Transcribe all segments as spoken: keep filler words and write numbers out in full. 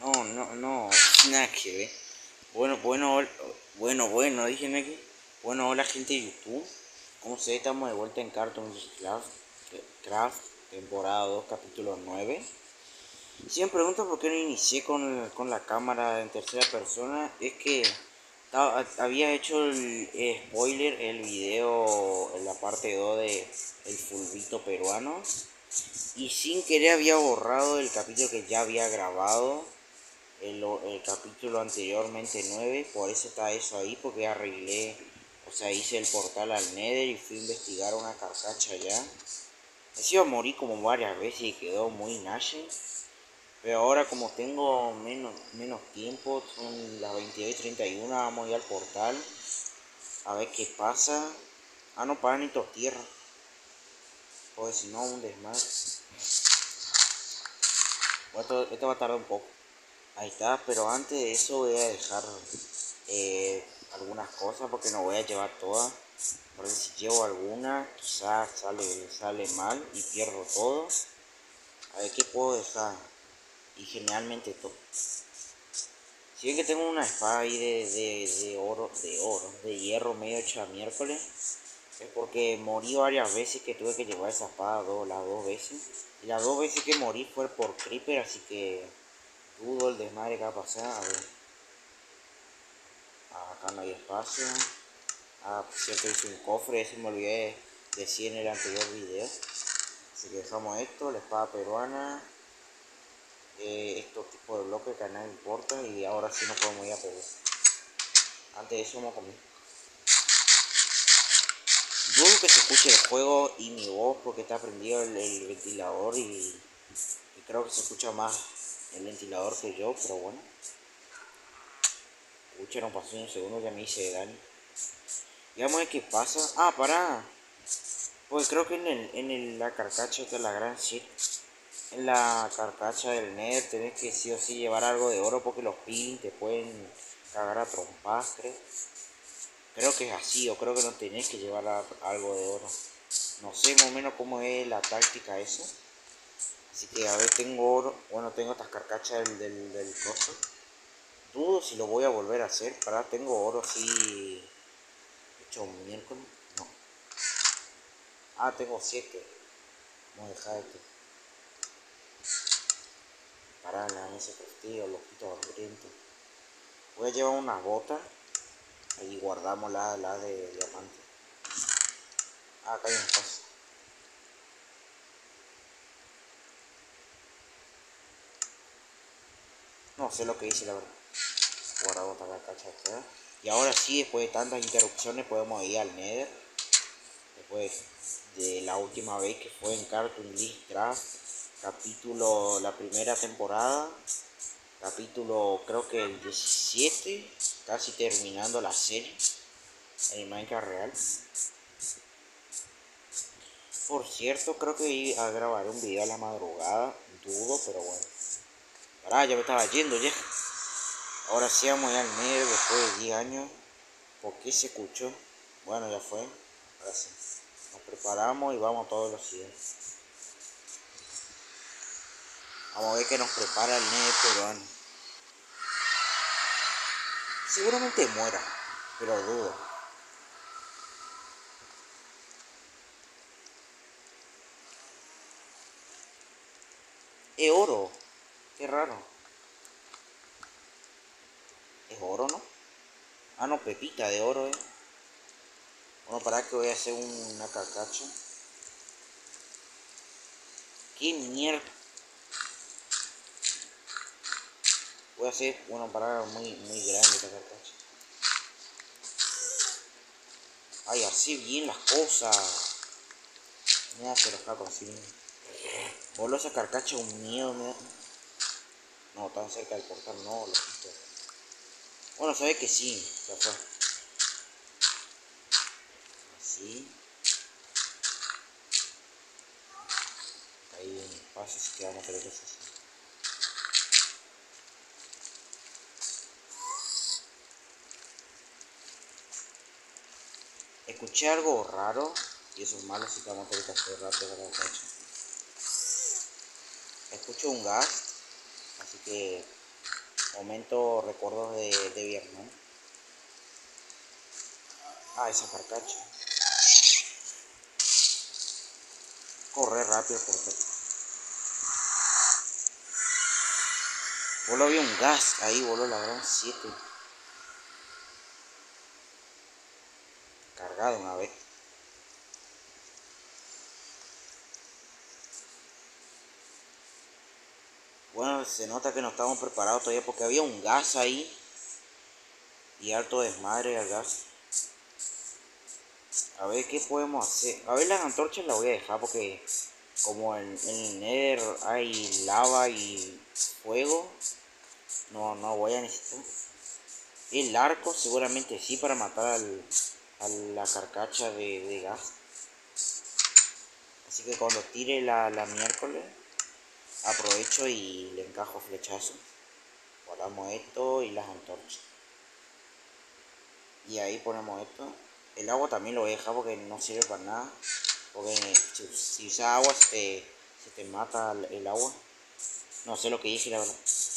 No, no, no, nada que ver. Bueno, bueno, hol- bueno, bueno, dije aquí. Bueno, hola gente de YouTube. Como se ve, estamos de vuelta en Cartoon Craft, Craft, temporada dos, capítulo nueve. Si me preguntan por qué no inicié con, con la cámara en tercera persona, es que ta- había hecho el eh, spoiler, el video en la parte dos de El Fulbito Peruano. Y sin querer había borrado el capítulo que ya había grabado. El, el capítulo anteriormente nueve, por eso está eso ahí, porque arreglé, o sea, hice el portal al Nether y fui a investigar una carcacha allá. Se iba a morir como varias veces y quedó muy nache, pero ahora como tengo menos, menos tiempo, son las veintidós y treinta y uno, vamos a ir al portal a ver qué pasa. Ah, no para ni tierra, porque si no un desmadre. Bueno, esto, esto va a tardar un poco. Ahí está, pero antes de eso voy a dejar eh, algunas cosas porque no voy a llevar todas. Por si llevo alguna, quizás sale, sale mal y pierdo todo. A ver qué puedo dejar. Y generalmente todo. Si bien que tengo una espada ahí de, de, de oro, de oro, de hierro medio hecha miércoles, es porque morí varias veces que tuve que llevar esa espada dos, las dos veces. Y las dos veces que morí fue por creeper, así que dudo el desmadre que va a pasar. A ver. Acá no hay espacio. Ah, por cierto, hice un cofre, eso me olvidé decir en el anterior video. Así que dejamos esto, la espada peruana, eh, estos tipos de bloques que a nadie importa, y ahora sí nos podemos ir a pegar. Antes de eso vamos a comer. Dudo que se escuche el juego y mi voz porque está prendido el, el ventilador y, y creo que se escucha más el ventilador que yo, pero bueno. Escucha, no pasó un segundo, ya me hice daño. Y vamos a ver qué pasa. Ah, pará. Pues creo que en, el, en el, la carcacha de la gran shit, en la carcacha del Nether tenés que sí o sí llevar algo de oro porque los pins te pueden cagar a trompas, creo. Creo que es así, o creo que no tenés que llevar a, algo de oro. No sé más o menos cómo es la táctica eso. Así que a ver, tengo oro. Bueno, tengo estas carcachas del, del, del coso. Dudo si lo voy a volver a hacer. Para, tengo oro así hecho un miércoles. No. Ah, tengo siete. Vamos a dejar este. Para la mesa castigo, loquito hambriento. Voy a llevar unas botas. Ahí guardamos la, la de diamante. Ah, acá hay un espacio. No sé lo que hice, la verdad. Guardar botas la cacha acá. Y ahora sí, después de tantas interrupciones, podemos ir al Nether. Después de la última vez que fue en Cartoon List Craft. Capítulo, la primera temporada. Capítulo, creo que el diecisiete. Casi terminando la serie. En Minecraft real. Por cierto, creo que iba a grabar un video a la madrugada. Dudo, pero bueno. Pará, ya me estaba yendo ya. Ahora sí vamos a ir al medio después de diez años. ¿Por qué se escuchó? Bueno, ya fue. Ahora sí. Nos preparamos y vamos todos los días. Vamos a ver qué nos prepara el medio peruano. Seguramente muera, pero dudo. Es oro. Qué raro. Es oro, ¿no? Ah, no, pepita de oro, eh. Bueno, para que voy a hacer una carcacha. ¿Qué mierda? Voy a hacer, bueno, para muy, muy grande esta carcacha. Ay, así bien las cosas. Me hace los cacos así. Voló esa carcacha un miedo, me da. No, tan cerca del portal, no, lo quito. Bueno, sabe que sí, ya fue. Así. Ahí en el espacio, así que vamos a hacer eso así. Escuché algo raro, y eso es malo, así que vamos a hacer esto hace rato para la cacha. Escucho un gas, así que Momento recuerdos de, de Vietnam. Ah, esa carcacha. Correr rápido porque... Boludo, había un gas ahí, boludo, la gran siete. Cargado una vez. Bueno, se nota que no estamos preparados todavía porque había un gas ahí. Y harto desmadre al gas. A ver qué podemos hacer. A ver, las antorchas las voy a dejar porque como en, en el Nether hay lava y fuego, no, no voy a necesitar. El arco seguramente sí para matar al, a la carcacha de, de gas. Así que cuando tire la, la miércoles, aprovecho y le encajo flechazo. Guardamos esto y las antorchas. Y ahí ponemos esto. El agua también lo voy a dejar porque no sirve para nada. Porque si, si usas agua se te, se te mata el agua. No sé lo que dije, la verdad.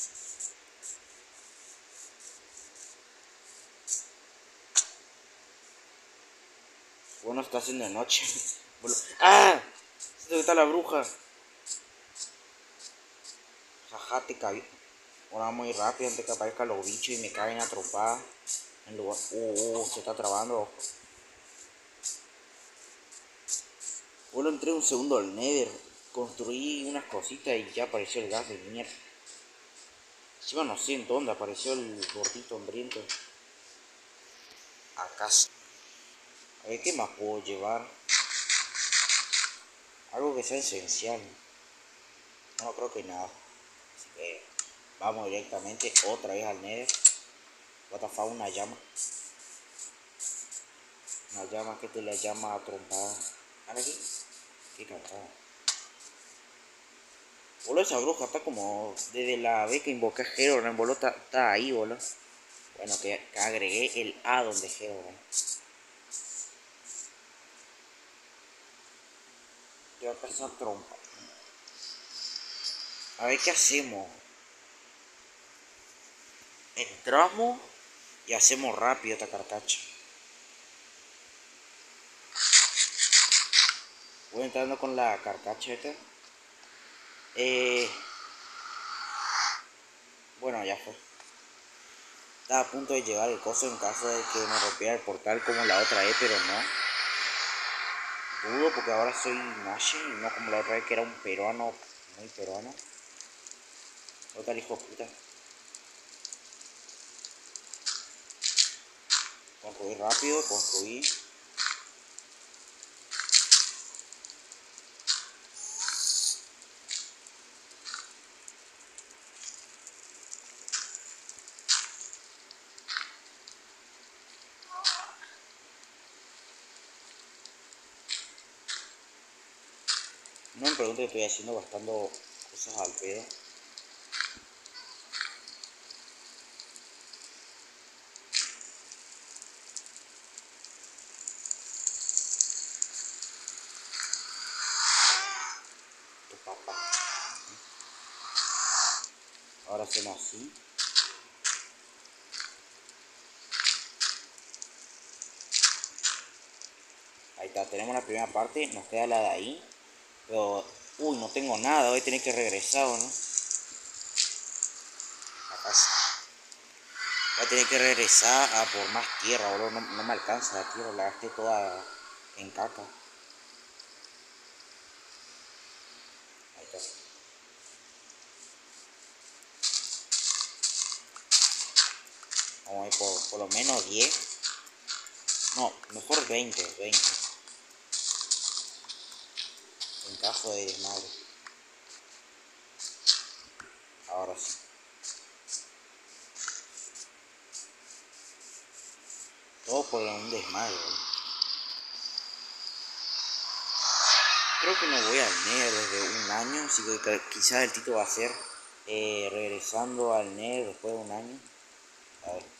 Bueno, está haciendo de noche. ¡Ah! ¿Dónde está la bruja? Jaja, te caí. Ahora muy rápido antes que aparezcan los bichos y me caen a trompadas. En lugar... Uh, uh, se está trabando. Bueno, entré un segundo al Nether. Construí unas cositas y ya apareció el gas de mierda. Encima no sé en dónde apareció el gordito hambriento. ¿Acaso? A ver, ¿qué más puedo llevar? Algo que sea esencial. No creo que nada. Así que vamos directamente otra vez al Nether. What the fuck, una llama. Una llama que te la llama a trompada. ¿Ahora aquí? Qué cagada. Boludo, esa bruja está como desde la vez que invoqué a Herobrine, boludo, está, está ahí, boludo. Bueno, que, que agregué el addon de Herobrine. Te va a pasar trompa. A ver qué hacemos. Entramos y hacemos rápido esta carcacha. Voy entrando con la carcacha esta. Eh, bueno, ya fue. Estaba a punto de llevar el coso en caso de que me rompiera el portal como la otra vez, pero no. Dudo porque ahora soy Nashi y no como la otra vez que era un peruano, muy peruano. Otra hijo de puta. Construir rápido, construir. No me pregunte que estoy haciendo gastando cosas al pedo. Tu papá. Ahora hacemos así. Ahí está, tenemos la primera parte, nos queda la de ahí. Pero, uy, no tengo nada, voy a tener que regresar, ¿no? Acá sí. Voy a tener que regresar a por más tierra, boludo. No, no me alcanza la tierra, la gasté toda en caca. Ahí está. Vamos a ir por, por lo menos diez. No, mejor veinte, veinte. En caso de desmadre. Ahora sí. Todo por un desmadre, boludo. Creo que no voy al Nether desde un año, así que quizás el título va a ser eh, regresando al Nether después de un año. A ver.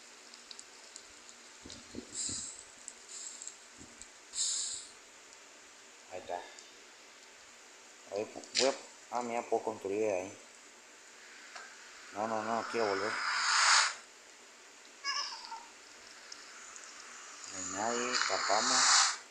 Ahí está. A ver, voy a... Ah, mira, puedo construir de ahí. No, no, no, quiero volver. No hay nadie, tapamos.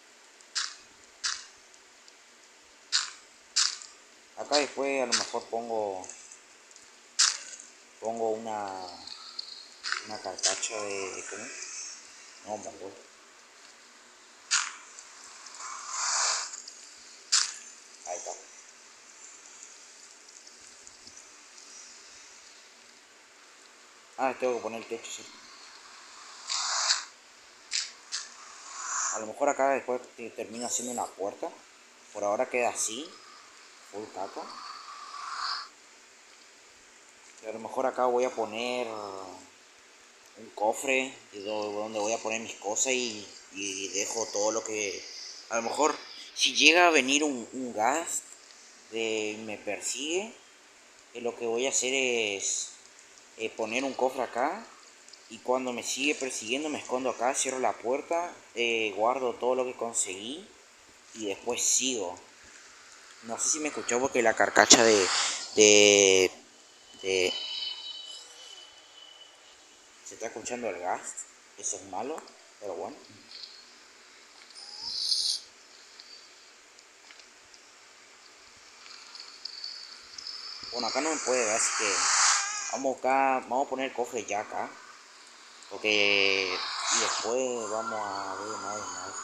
Acá después a lo mejor pongo pongo una una carcacha de, de ¿cómo? No, mongol. Ahí está. Ah, tengo que poner el techo, sí. A lo mejor acá después termino haciendo una puerta. Por ahora queda así, full caca. Y a lo mejor acá voy a poner un cofre donde voy a poner mis cosas y, y dejo todo lo que... A lo mejor si llega a venir un, un gas de me persigue, eh, lo que voy a hacer es eh, poner un cofre acá y cuando me sigue persiguiendo me escondo acá, cierro la puerta, eh, guardo todo lo que conseguí y después sigo. No sé si me escuchó porque la carcacha de... de, de se está escuchando el gas, eso es malo, pero bueno. Bueno, acá no me puede ver, así que vamos acá, vamos a poner el cofre ya acá. Porque y después vamos a ver más y más.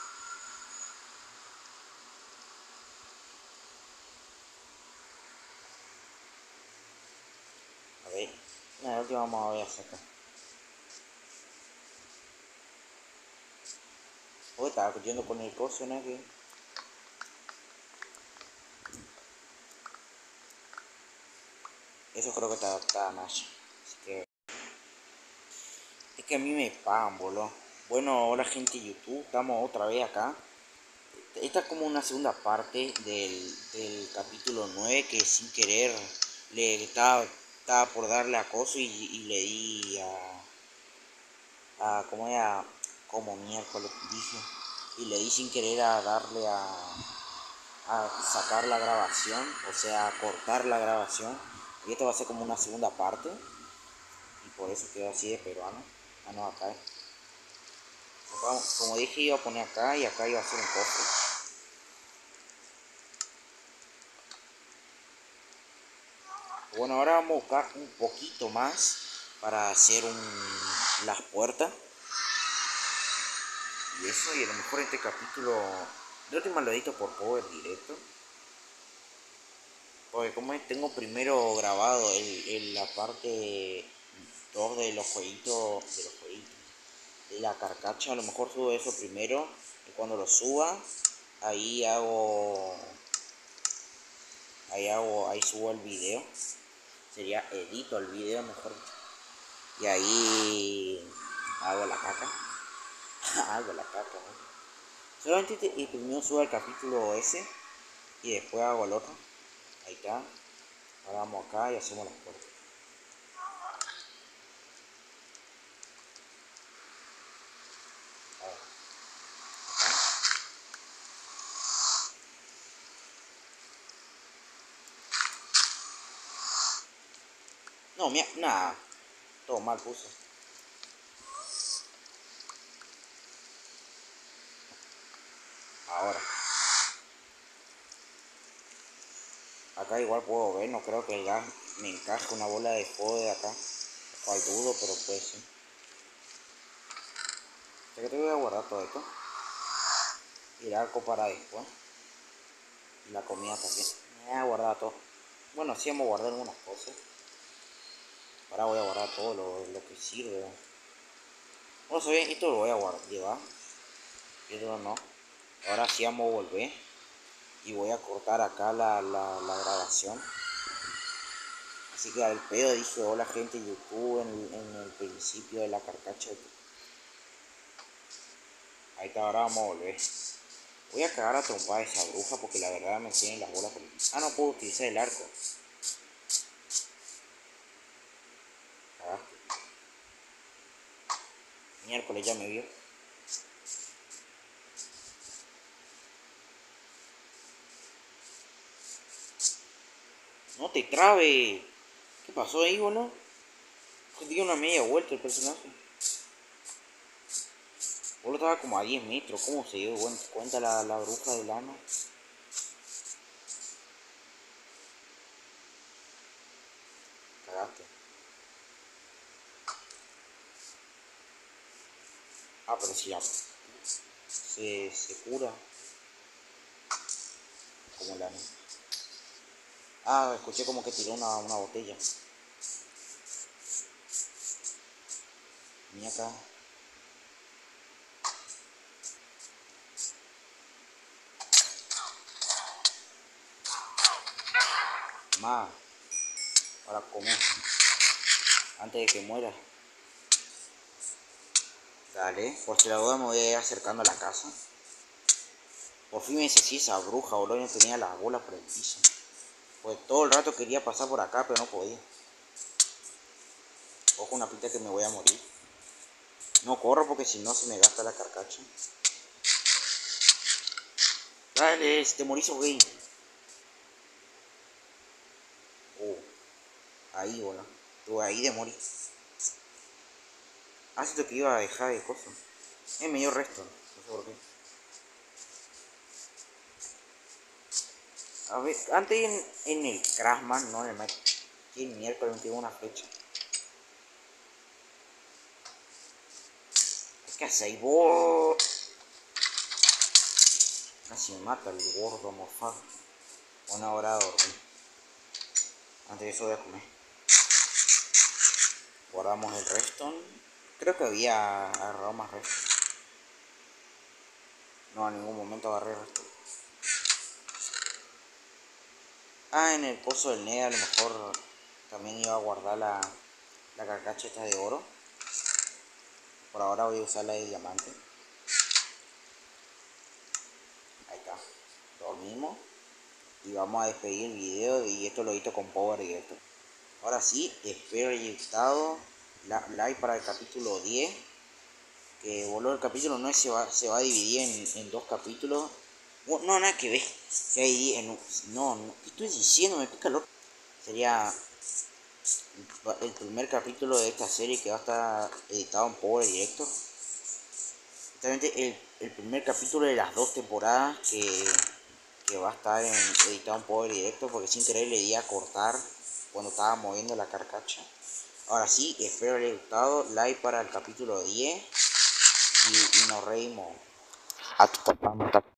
A ver, la última vamos a ver hacia acá. Hoy estaba yendo con el coso, ¿no? Que eso creo que está, está más. Así que es que a mí me pagan, boludo. Bueno, hola gente de YouTube, estamos otra vez acá. Esta es como una segunda parte del, del capítulo nueve que sin querer le estaba, estaba por darle acoso y, y le di a, a como era, como miércoles dije, y le di sin querer a darle a, a sacar la grabación, o sea, a cortar la grabación. Y esto va a ser como una segunda parte, y por eso quedó así de peruano. Ah, no, acá. Acá, como dije, iba a poner acá y acá iba a ser un cofre. Bueno, ahora vamos a buscar un poquito más para hacer un, las puertas. Y eso, y a lo mejor este capítulo, de última lo edito por power directo. Porque como tengo primero grabado el, el, la parte dos de los jueguitos, de los jueguitos, de la carcacha, a lo mejor subo eso primero. Y cuando lo suba, ahí hago, ahí hago, ahí subo el video. Sería edito el video mejor. Y ahí hago la caca. hago la caca, ¿no? Solamente te, y primero subo el capítulo ese y después hago el otro. Ahí está. Ahora vamos acá y hacemos las puertas. A ver, acá. No, mira, nada. Todo mal puse. Ahora. Acá igual puedo ver, no creo que el gas me encaje una bola de fuego de acá. Cual dudo, pero puede ser. Ya que te voy a guardar todo esto. Y el arco para después. Y la comida también. Me voy a guardar todo. Bueno, sí vamos a guardar algunas cosas. Ahora voy a guardar todo lo, lo que sirve. Bueno, bien, esto lo voy a guardar, llevar. Esto no. Ahora sí vamos a volver. Y voy a cortar acá la, la, la grabación. Así que al pedo dije hola gente de YouTube en, en el principio de la carcacha. Ahí está, ahora vamos a volver. Voy a cagar a trompar a esa bruja porque la verdad me tiene las bolas por... Ah, no puedo utilizar el arco. Cagaste. Miércoles ya me vio. No te trabe. ¿Qué pasó ahí, boludo? Dio una media vuelta el personaje. Boludo estaba como a diez metros. ¿Cómo se dio cuenta la, la bruja del ano? Cagaste. Ah, pero si ya se, se cura. Como el ano. Ah, escuché como que tiró una, una botella. Mira acá. Más. Para comer. Antes de que muera. Dale. Por si la duda me voy a ir acercando a la casa. Por fin me deshice esa bruja, boludo. No tenía las bolas por el piso. Pues todo el rato quería pasar por acá, pero no podía. Ojo, una pinta que me voy a morir. No corro porque si no se me gasta la carcacha. Dale, si te morís, güey. Oh, ahí, boludo. Estuve ahí de morir. Ah, siento que iba a dejar de cosas. Eh, me dio resto. No sé por qué. A ver, antes en, en el Crashman, no en el Mac. Que miércoles me tiró una flecha. ¿Qué hacéis vos? Casi me mata el gordo morfado. Una hora de dormir. Antes de eso voy a comer. Guardamos el redstone. Creo que había agarrado más redstone. No, en ningún momento agarré redstone. Ah, en el pozo del Nea a lo mejor también iba a guardar la, la carcacha esta de oro. Por ahora voy a usar la de diamante. Ahí está. Dormimos. Y vamos a despedir el video y esto lo edito con Power directo. Ahora sí, espero haya gustado. La, like para el capítulo diez. Que boludo, el capítulo nueve se va, se va a dividir en, en dos capítulos. No, nada que ver. Se va a dividir en un... No, no. ¿Qué estoy diciendo? Me pica el otro. Sería el primer capítulo de esta serie que va a estar editado en Power directo. Justamente el, el primer capítulo de las dos temporadas que, que va a estar en, editado en Power directo, porque sin querer le di a cortar cuando estaba moviendo la carcacha. Ahora sí, espero les haya gustado. Like para el capítulo diez y, y nos reímos. A tu papá,